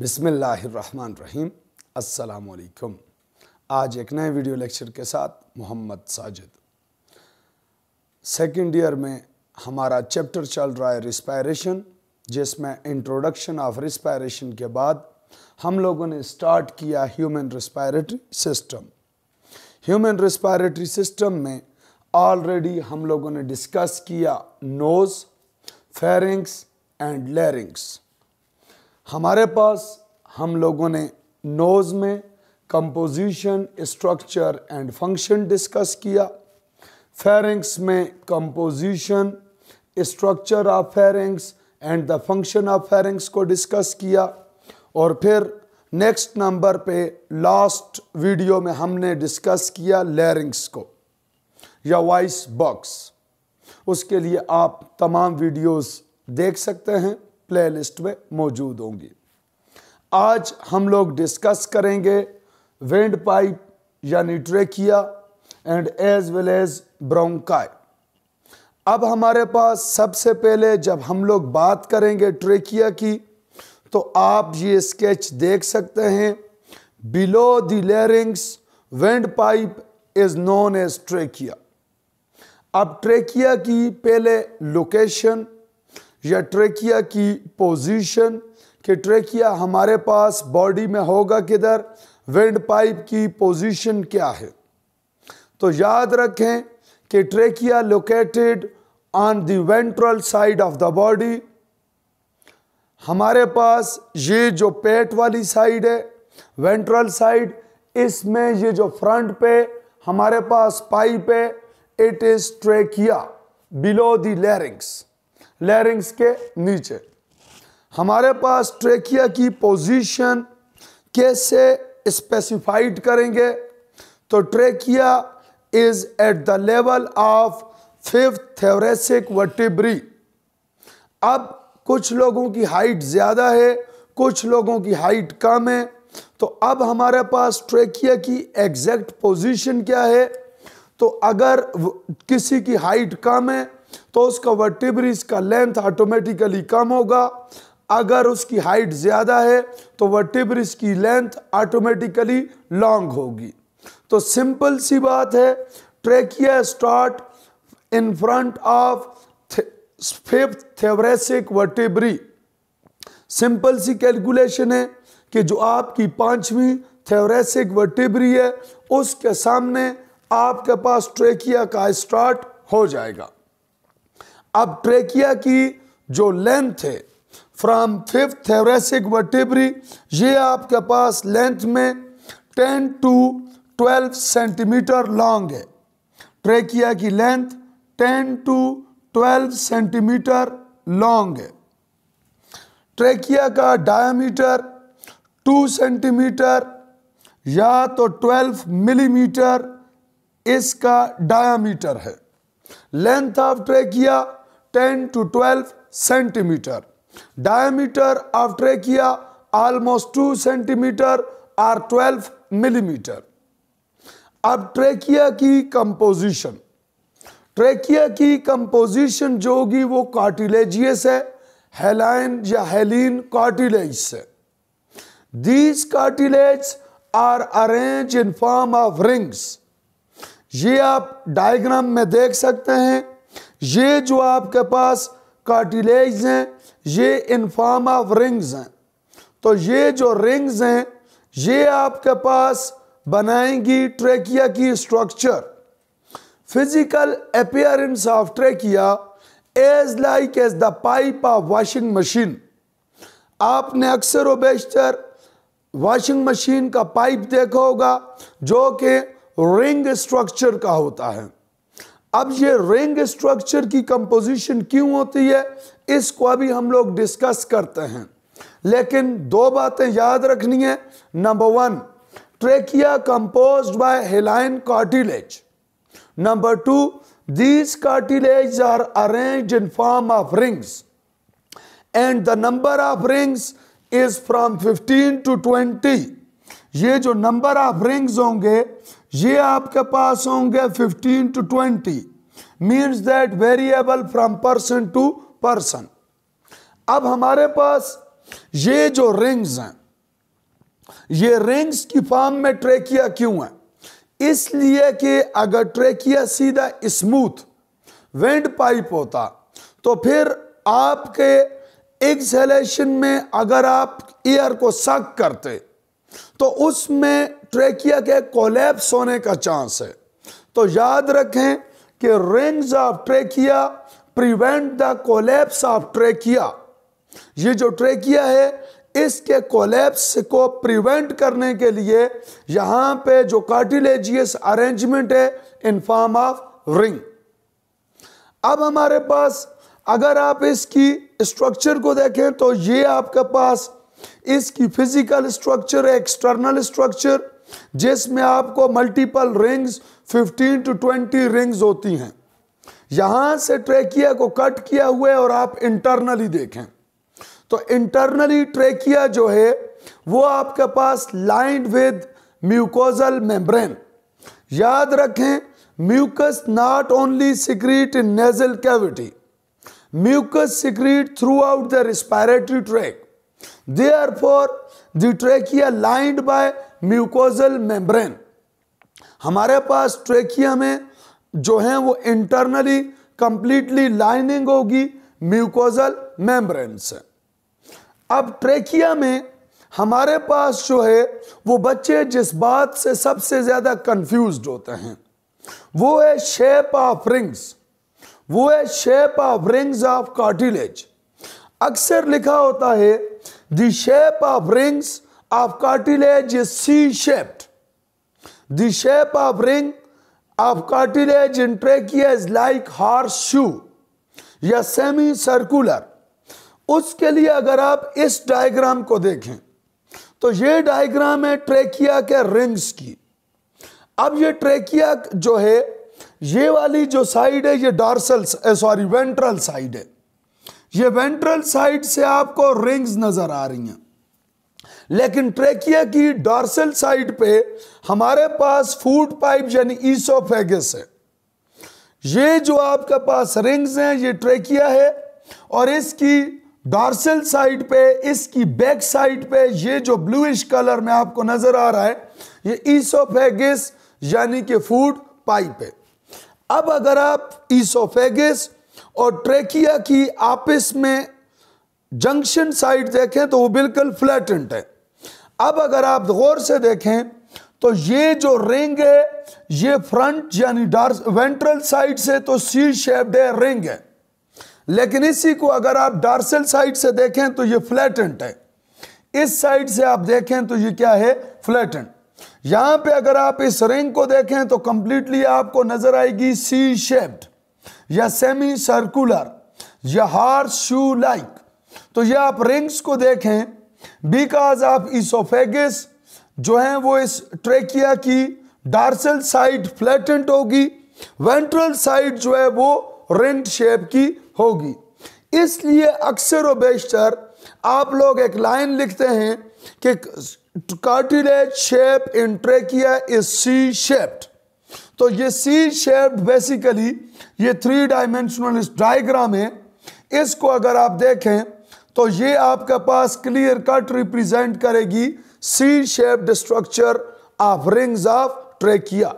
बिस्मिल्लाहिर्रहमानिर्रहीम। अस्सलामुअलैकुम। आज एक नए वीडियो लेक्चर के साथ मोहम्मद साजिद। सेकंड ईयर में हमारा चैप्टर चल रहा है रिस्पायरेशन, जिसमें इंट्रोडक्शन ऑफ रिस्पायरेशन के बाद हम लोगों ने स्टार्ट किया human respiratory system. Human respiratory system में ऑलरेडी हम लोगों ने डिस्कस किया नोज़, फेरिंक्स एंड लैरिंक्स। हमारे पास हम लोगों ने नोज़ में composition, structure and function discuss किया, फेरिंक्स में composition, structure of pharynx and the function of pharynx को डिस्कस किया, और फिर नेक्स्ट नंबर पे लास्ट वीडियो में हमने डिस्कस किया लैरिंक्स को या वॉइस बॉक्स। उसके लिए आप तमाम वीडियोस देख सकते हैं, प्लेलिस्ट में मौजूद होंगी। आज हम लोग डिस्कस करेंगे विंड पाइप यानी trachea and as well as bronchi. अब हमारे पास सबसे पहले जब हम लोग बात करेंगे ट्रेकिया की, तो आप ये स्केच देख सकते हैं। Below the larynx windpipe is known as trachea. अब ट्रेकिया की पहले लोकेशन या ट्रेकिया की पोजीशन कि ट्रेकिया हमारे पास बॉडी में होगा किधर, विंड पाइप की पोजीशन क्या है। तो याद रखें कि trachea located on the ventral side of the body. हमारे पास ये जो पेट वाली साइड है, वेंट्रल साइड, इसमें ये जो फ्रंट पे हमारे पास पाइप है, it is trachea below the larynx. Larynx के नीचे हमारे पास ट्रेकिया की पोजीशन कैसे स्पेसिफाइड करेंगे, तो trachea is at the level of 5th thoracic vertebrae. अब कुछ लोगों की हाइट ज़्यादा है, कुछ लोगों की हाइट कम है, तो अब हमारे पास ट्रेकिया की एग्जैक्ट पोजीशन क्या है। तो अगर किसी की हाइट कम है तो उसका वर्टिब्रिस का लेंथ ऑटोमेटिकली कम होगा, अगर उसकी हाइट ज़्यादा है तो वर्टिब्रिस की लेंथ ऑटोमेटिकली लॉन्ग होगी। तो सिंपल सी बात है, trachea start in front of 5th thoracic vertebrae. Simple सी कैलकुलेशन है कि जो आपकी 5वीं थोरैसिक वर्टेब्री है, उसके सामने आपके पास ट्रेकिया का स्टार्ट हो जाएगा। अब ट्रेकिया की जो लेंथ है फ्रॉम 5th थोरैसिक वर्टेब्री, ये आपके पास लेंथ में 10 to 12 सेंटीमीटर लॉन्ग है। ट्रेकिया की लेंथ 10 to 12 सेंटीमीटर लॉन्ग है। ट्रेकिया का डायमीटर 2 सेंटीमीटर या तो 12 मिलीमीटर इसका डायमीटर है। Length of trachea 10 to 12 centimetre, diameter of trachea almost 2 centimetre और 12 मिलीमीटर। अब ट्रेकिया की कंपोजिशन, ट्रेकिया की कंपोजिशन जो होगी वो कार्टिलेजियस है, हेलाइन या हेलिन कार्टिलेज से। These cartilage are arrange in form of rings. ये आप डायग्राम में देख सकते हैं। ये जो आपके पास कार्टिलेज हैं, ये इन फॉर्म ऑफ रिंग्स हैं। तो ये जो रिंग्स हैं, ये आपके पास बनाएंगी ट्रेकिया की structure. Physical appearance of trachea is like as the pipe of washing machine. आपने अक्सर व बेशतर वॉशिंग मशीन का पाइप देखा होगा जो कि रिंग स्ट्रक्चर का होता है। अब ये रिंग स्ट्रक्चर की कंपोजिशन क्यों होती है, इसको अभी हम लोग डिस्कस करते हैं, लेकिन दो बातें याद रखनी है। Number 1, trachea composed by hyaline cartilage. Number 2, these cartilage are arranged in form of rings and the number of rings is from 15 to 20। ये जो नंबर ऑफ रिंग्स होंगे ये आपके पास होंगे 15 to 20, means that variable from person to person. अब हमारे पास ये जो रिंग्स हैं, ये रिंग्स की फॉर्म में ट्रेकिया क्यों है? इसलिए कि अगर ट्रेकिया सीधा स्मूथ वेंट पाइप होता तो फिर आपके एक्सहेलेशन में अगर आप एयर को सक करते तो उसमें ट्रेकिया के कोलैप्स होने का चांस है। तो याद रखें कि rings of trachea prevent the collapse of trachea. ये जो ट्रेकिया है इसके कोलैप्स को प्रिवेंट करने के लिए यहां पे जो कार्टिलेजियस अरेंजमेंट है इन फॉर्म ऑफ रिंग। अब हमारे पास अगर आप इसकी स्ट्रक्चर को देखें तो ये आपके पास इसकी फिजिकल स्ट्रक्चर है, एक्सटर्नल स्ट्रक्चर, जिसमें आपको मल्टीपल रिंग्स 15 to 20 रिंग्स होती हैं। यहां से ट्रेकिया को कट किया हुआ है और आप इंटरनली देखें तो इंटरनली ट्रेकिया जो है वो आपके पास लाइंड विद म्यूकोजल मेम्ब्रेन। याद रखें mucus not only secrete in nasal cavity, mucus secrete throughout the respiratory tract. Therefore, the trachea lined by mucosal membrane। हमारे पास ट्रेकिया में जो है वो इंटरनली कंप्लीटली लाइनिंग होगी म्यूकोजल मेम्ब्रेन से। अब ट्रेकिया में हमारे पास जो है वो बच्चे जिस बात से सबसे ज्यादा कंफ्यूज्ड होते हैं वो है शेप ऑफ रिंग्स, वो है shape of rings of cartilage. अक्सर लिखा होता है the shape of rings of cartilage is C shaped, the shape of ring of cartilage in trachea is like horseshoe या सेमी सर्कुलर। उसके लिए अगर आप इस डायग्राम को देखें तो ये डायग्राम है ट्रेकिया के रिंग्स की। अब ये ट्रेकिया जो है ये वाली जो साइड है ये वेंट्रल साइड है। ये वेंट्रल साइड से आपको रिंग्स नजर आ रही हैं, लेकिन ट्रेकिया की डॉर्सल साइड पे हमारे पास फूड पाइप यानी ईसोफेगस है। ये जो आपके पास रिंग्स हैं ये ट्रेकिया है और इसकी डॉर्सल साइड पे, इसकी बैक साइड पे ये जो ब्लूइश कलर में आपको नजर आ रहा है ये ईसोफेगस यानी कि फूड पाइप है। अब अगर आप ईसोफेगस और ट्रेकिया की आपस में जंक्शन साइड देखें तो वो बिल्कुल फ्लैटेंड है। अब अगर आप गौर से देखें तो ये जो रिंग है ये फ्रंट यानी वेंट्रल साइड से तो सी शेप्ड है, रिंग है, लेकिन इसी को अगर आप डॉर्सल साइड से देखें तो ये फ्लैटेंड है। इस साइड से आप देखें तो ये क्या है, फ्लैटेंड। यहां पे अगर आप इस रिंग को देखें तो कंप्लीटली आपको नजर आएगी सी शेप्ड या सेमी सर्कुलर या हॉर्स शू लाइक। तो ये आप रिंग्स को देखें बिकॉज ऑफ ईसोफेगस जो है वो इस ट्रेकिया की डॉर्सल साइड फ्लैटेंड होगी, वेंट्रल साइड जो है वो रिंग शेप की होगी। इसलिए अक्सर व बेशतर आप लोग एक लाइन लिखते हैं कि cartilage shape in trachea is C shaped. तो ये सी शेप्ड बेसिकली ये 3 डायमेंशनल डायग्राम है। इसको अगर आप देखें तो ये आपके पास क्लियर कट रिप्रेजेंट करेगी C shaped structure of rings of trachea.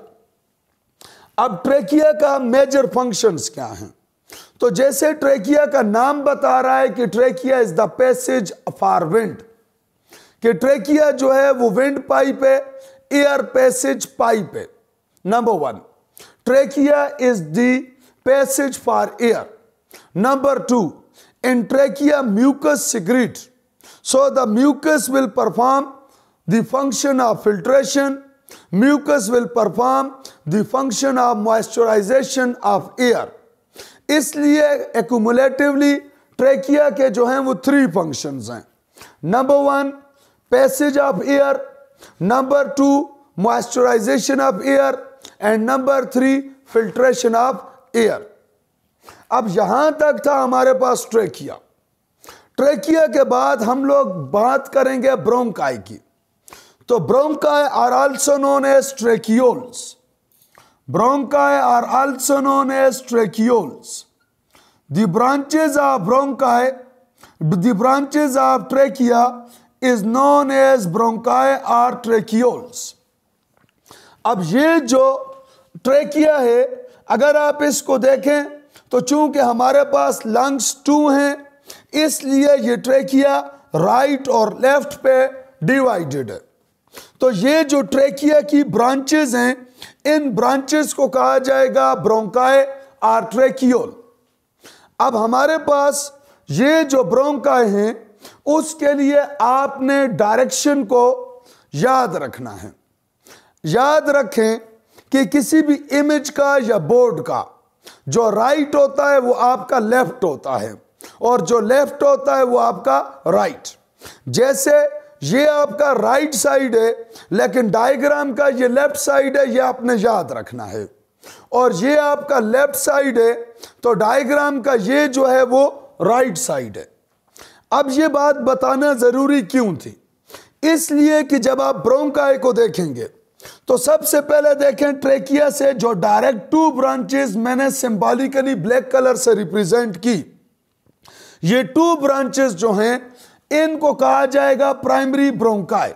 अब ट्रेकिया का मेजर फंक्शंस क्या हैं? तो जैसे ट्रेकिया का नाम बता रहा है कि trachea is the passage for wind, कि ट्रेकिया जो है वो विंड पाइप है, एयर पैसेज पाइप है। Number 1, trachea is the passage for air. Number 2, in trachea mucus secrete, so the mucus will perform the function of filtration, mucus will perform the function of moisturization of air। इसलिए accumulatively trachea के जो हैं वो 3 functions हैं। Number 1 passage of air, number 2 moisturisation of air and number 3 filtration of air. अब यहां तक था हमारे पास ट्रेकिया। ट्रेकिया के बाद हम लोग बात करेंगे ब्रोंकाई की। तो bronchi are also known as tracheoles, bronchi are also known as tracheoles. The branches of bronchi, the branches of trachea is known as bronchi और ट्रेकियोल्स। अब ये जो ट्रेकिया है, अगर आप इसको देखें तो चूंकि हमारे पास लंग्स 2 हैं, इसलिए ये ट्रेकिया राइट और लेफ्ट पे डिवाइडेड है। तो ये जो ट्रेकिया की ब्रांचेस हैं, इन ब्रांचेस को कहा जाएगा ब्रोंकाई और ट्रेकियोल। अब हमारे पास ये जो ब्रोंकाई हैं, उसके लिए आपने डायरेक्शन को याद रखना है। याद रखें कि किसी भी इमेज का या बोर्ड का जो राइट होता है वो आपका लेफ्ट होता है, और जो लेफ्ट होता है वो आपका राइट। जैसे ये आपका राइट साइड है, लेकिन डायग्राम का ये लेफ्ट साइड है, ये आपने याद रखना है। और ये आपका लेफ्ट साइड है, तो डायग्राम का ये जो है वो राइट साइड है। अब ये बात बताना जरूरी क्यों थी? इसलिए कि जब आप ब्रोंकाई को देखेंगे तो सबसे पहले देखें ट्रेकिया से जो डायरेक्ट 2 ब्रांचेस मैंने सिंबॉलिकली ब्लैक कलर से रिप्रेजेंट की, ये 2 ब्रांचेस जो हैं इनको कहा जाएगा प्राइमरी ब्रोंकाई।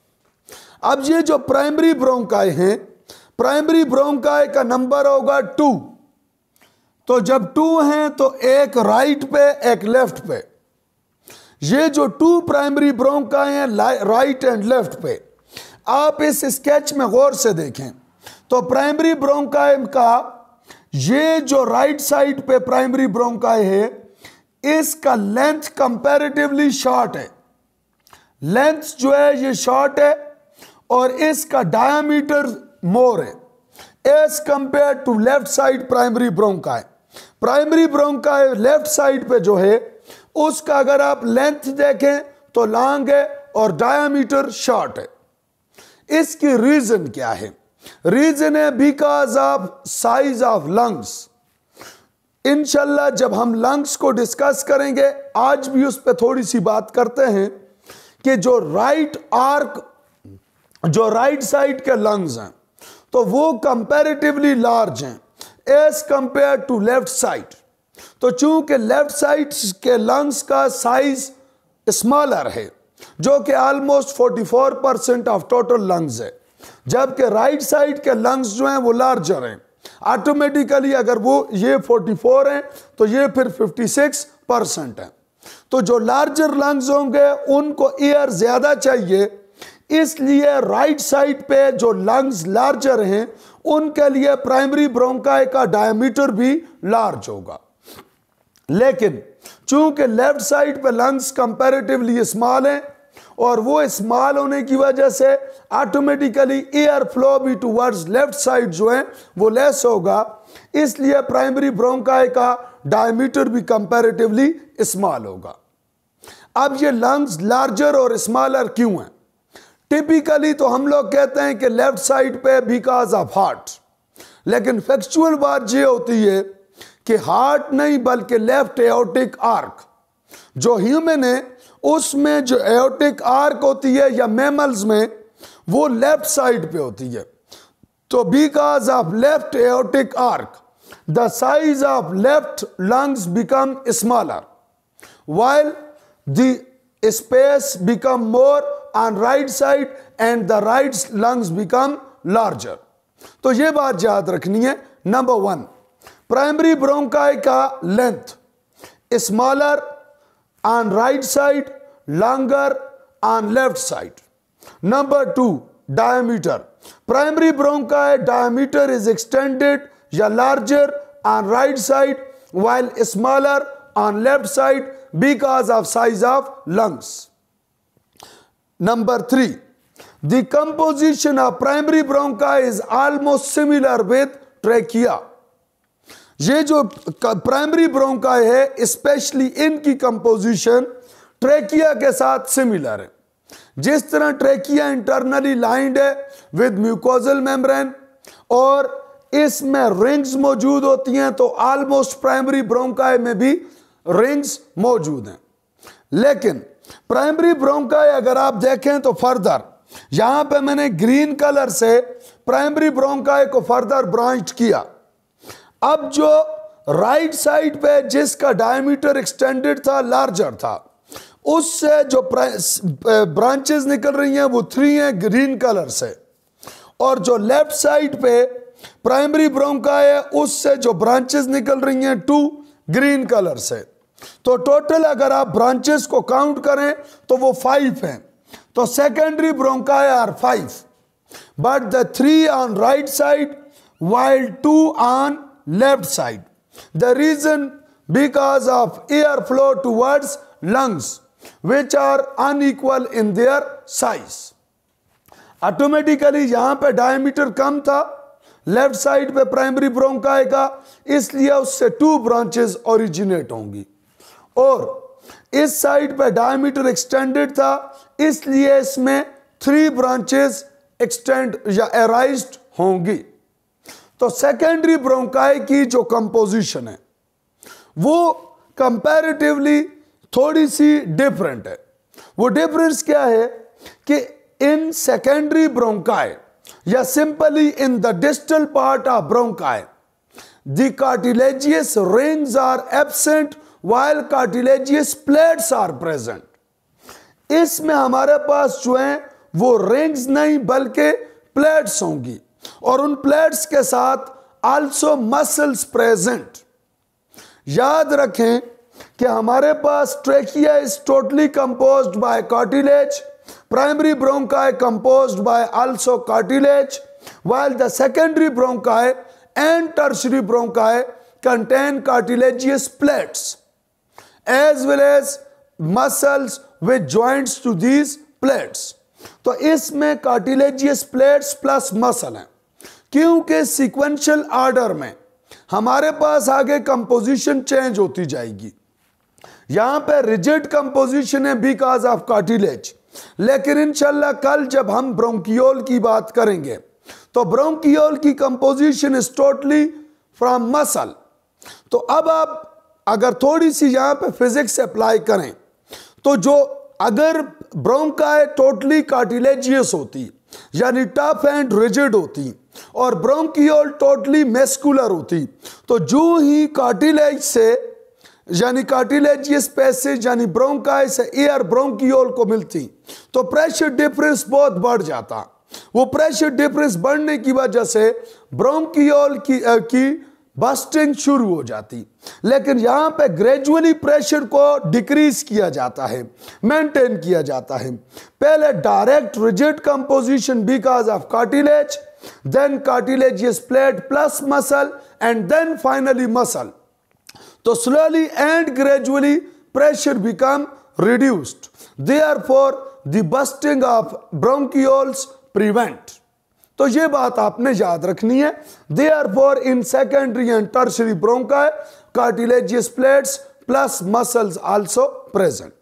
अब ये जो प्राइमरी ब्रोंकाई हैं, प्राइमरी ब्रोंकाई का नंबर होगा 2। तो जब 2 हैं तो एक राइट पे एक लेफ्ट पे। ये जो 2 प्राइमरी ब्रोंकाई हैं राइट एंड लेफ्ट पे, आप इस स्केच में गौर से देखें तो प्राइमरी ब्रोंकाई का ये जो राइट साइड पे प्राइमरी ब्रोंकाई है, इसका लेंथ कंपैरेटिवली शॉर्ट है। लेंथ जो है ये शॉर्ट है, और इसका डायमीटर मोर है as compare to left side primary bronchi. Primary bronchi left side पे जो है उसका अगर आप लेंथ देखें तो लॉन्ग है और डायमीटर शॉर्ट है। इसकी रीजन क्या है? रीजन है because of size of lungs. इंशाल्लाह जब हम लंग्स को डिस्कस करेंगे, आज भी उस पर थोड़ी सी बात करते हैं कि जो राइट साइड के लंग्स हैं तो वो कंपैरेटिवली लार्ज हैं as compare to left side. तो चूंकि लेफ्ट साइड के लंग्स का साइज स्मॉलर है, जो कि ऑलमोस्ट 44% ऑफ टोटल लंग्स है, जबकि राइट साइड के लंग्स जो हैं वो लार्जर हैं। ऑटोमेटिकली अगर वो ये 44 हैं तो ये फिर 56% है। तो जो लार्जर लंग्स होंगे उनको एयर ज्यादा चाहिए, इसलिए राइट साइड पे जो लंग्स लार्जर हैं उनके लिए प्राइमरी ब्रोंकाई का डायमीटर भी लार्ज होगा। लेकिन चूंकि लेफ्ट साइड पे लंग्स कंपैरेटिवली स्मॉल हैं, और वो स्मॉल होने की वजह से ऑटोमेटिकली एयर फ्लो भी टुवर्ड्स लेफ्ट साइड जो है वो लेस होगा, इसलिए प्राइमरी ब्रोंकाई का डायमीटर भी कंपैरेटिवली स्मॉल होगा। अब ये लंग्स लार्जर और स्मॉलर क्यों हैं? टिपिकली तो हम लोग कहते हैं कि लेफ्ट साइड पे बिकॉज ऑफ हार्ट, लेकिन फैक्चुअल बात ये होती है कि हार्ट नहीं बल्कि लेफ्ट एओर्टिक आर्क जो ह्यूमन है उसमें जो एओर्टिक आर्क होती है या मैमल्स में वो लेफ्ट साइड पे होती है। तो because of left aortic arch the size of left lungs become smaller while the space become more on right side and the right lungs become larger। तो ये बात याद रखनी है। नंबर 1, प्राइमरी ब्रोंकाई का length smaller on right side, longer on left side। Number 2, diameter। Primary bronchi diameter is extended या larger on right side while smaller on left side because of size of lungs। Number 3, the composition of primary bronchi is almost similar with trachea। ये जो primary bronchi है specially इनकी composition trachea के साथ similar है। जिस तरह trachea internally lined है विद म्यूकोजल मेम्ब्रेन और इसमें रिंग्स मौजूद होती हैं, तो ऑलमोस्ट प्राइमरी ब्रोंकाई में भी रिंग्स मौजूद हैं। लेकिन प्राइमरी ब्रोंकाई अगर आप देखें तो फर्दर यहां पे मैंने ग्रीन कलर से प्राइमरी ब्रोंकाई को फर्दर ब्रांच किया। अब जो राइट साइड पे जिसका डायमीटर एक्सटेंडेड था, लार्जर था, उससे जो ब्रांचेस निकल रही हैं वो 3 हैं ग्रीन कलर से, और जो लेफ्ट साइड पे प्राइमरी ब्रोंकाई है उससे जो ब्रांचेस निकल रही हैं 2 ग्रीन कलर से। तो टोटल अगर आप ब्रांचेस को काउंट करें तो वो 5 हैं। तो secondary bronchi are 5, but the 3 on right side while 2 on left side. The reason because of air flow towards lungs which are unequal in their size. Automatically यहां पे डायमीटर कम था लेफ्ट साइड पे प्राइमरी ब्रोंकाई का, इसलिए उससे 2 branches originate होंगी, और इस साइड पे डायमीटर एक्सटेंडेड था इसलिए इसमें 3 ब्रांचेस एक्सटेंड या एराइज्ड होंगी। तो सेकेंडरी ब्रोंकाई की जो कंपोजिशन है वो कंपैरेटिवली थोड़ी सी डिफरेंट है। वो डिफरेंस क्या है कि इन सेकेंडरी ब्रोंकाई या simply in the distal part of bronchi the cartilaginous rings are absent while cartilaginous plates are present. इसमें हमारे पास जो है वो रिंग्स नहीं बल्कि प्लेट्स होंगी, और उन प्लेट्स के साथ आल्सो मसल्स प्रेजेंट। याद रखें कि हमारे पास trachea is totally composed by cartilage, primary bronchi composed by also cartilage, while the secondary bronchi and tertiary bronchi contain cartilaginous plates as well as muscles with joints to these plates. तो इसमें cartilaginous plates plus muscle हैं, क्योंकि sequential order में हमारे पास आगे composition change होती जाएगी। यहां पे रिजिड कंपोजिशन है बिकॉज ऑफ कार्टिलेज, लेकिन इंशाल्लाह कल जब हम ब्रोंकियोल की बात करेंगे तो ब्रोंकियोल की composition is totally from muscle. तो अब आप अगर थोड़ी सी यहां पे फिजिक्स अप्लाई करें तो जो अगर ब्रोंकाई टोटली कार्टिलेजियस होती यानी टफ एंड रिजिड होती और ब्रोंकियोल टोटली मस्कुलर होती, तो जो ही कार्टिलेज से यानी कार्टिलेजियस पैसेज यानी ब्रोंकाई से एयर ब्रोंकियोल को मिलती तो प्रेशर डिफरेंस बहुत बढ़ जाता। वो प्रेशर डिफरेंस बढ़ने की वजह से ब्रोंकियोल की बस्टिंग शुरू हो जाती, लेकिन यहां पे ग्रेजुअली प्रेशर को डिक्रीज किया जाता है, मेंटेन किया जाता है। पहले direct rigid composition because of cartilage, then cartilaginous plate plus muscle and then finally muscle. तो slowly and gradually pressure become reduced, therefore the bursting of bronchioles prevent. तो ये बात आपने याद रखनी है। Therefore in secondary and tertiary bronchi cartilaginous plates plus muscles also present.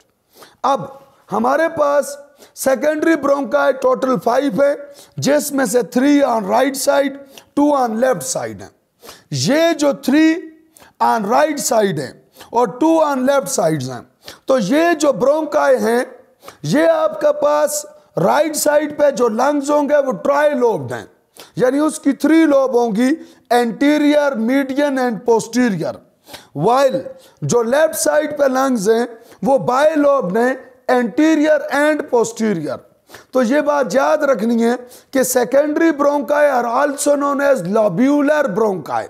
अब हमारे पास सेकेंडरी ब्रोंकाई टोटल 5 है, जिसमें से 3 on right side 2 on left side है। ये जो 3 ऑन राइट साइड है और 2 ऑन लेफ्ट साइड हैं, तो ये जो ब्रोंकाई हैं ये आपके पास राइट साइड पे जो लंग्स होंगे वो ट्राई लोब्ड हैं, यानी उसकी 3 लोब होंगी, anterior, median and posterior. While जो लेफ्ट साइड पे लंग्स हैं वो बाय लोब्ड हैं, एंटीरियर एंड पोस्टीरियर। तो ये बात याद रखनी है कि secondary bronchi are also known as lobular bronchi.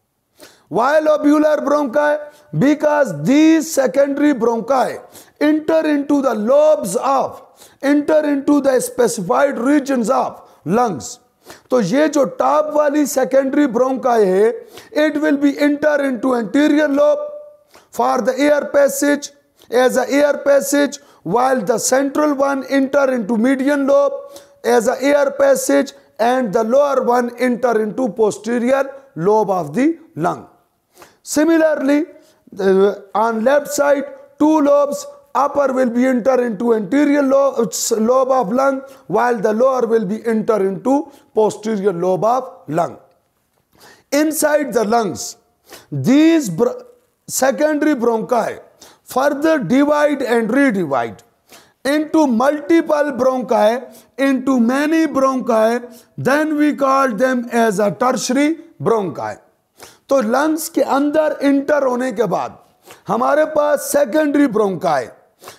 Why lobular bronchi? Because these secondary bronchi enter into the specified regions of lungs. तो ये जो टॉप वाली सेकेंडरी ब्रोंकाई है, it will be enter into anterior lobe for the air passage as a air passage, while the central one enter into median lobe as a air passage and the lower one enter into posterior lobe of the lung. Similarly, on left side 2 lobes, upper will be enter into anterior lobe of lung, while the lower will be enter into posterior lobe of lung. Inside the lungs, these secondary bronchi further divide and redivide into multiple bronchi, into many bronchi, then we call them as a tertiary bronchi. तो lungs के अंदर inter होने के बाद हमारे पास secondary bronchi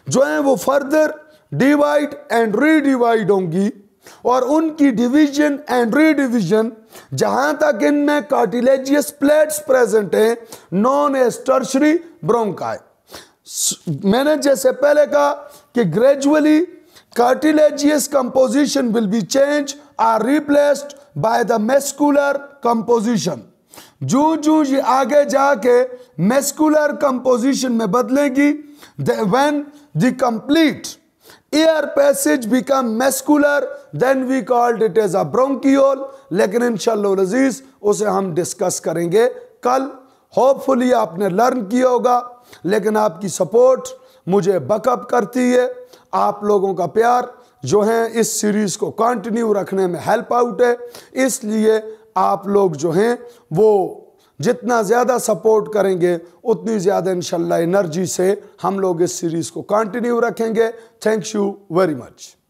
जो हैं वो फर्दर डिवाइड एंड रीडिवाइड होंगी, और उनकी डिवीजन एंड रीडिविजन जहां तक इनमें कार्टिलेजियस प्लेट्स प्रेजेंट हैं नॉन एज टर्शरी ब्रोंकाई। मैंने जैसे पहले कहा कि gradually cartilaginous composition will be change or replaced by the muscular composition. जो जो ये आगे जाके मेस्कुलर कंपोजिशन में बदलेगी, when the complete air passage become muscular then we called it as a bronchiole. लेकिन इंशाअल्लाह अज़ीज उसे हम डिस्कस करेंगे कल। होपफुली आपने लर्न किया होगा, लेकिन आपकी सपोर्ट मुझे बकअप करती है। आप लोगों का प्यार जो है इस सीरीज़ को कंटिन्यू रखने में हेल्प आउट है। इसलिए आप लोग जो हैं वो जितना ज़्यादा सपोर्ट करेंगे उतनी ज़्यादा इंशाल्लाह एनर्जी से हम लोग इस सीरीज़ को कंटिन्यू रखेंगे। Thank you very much.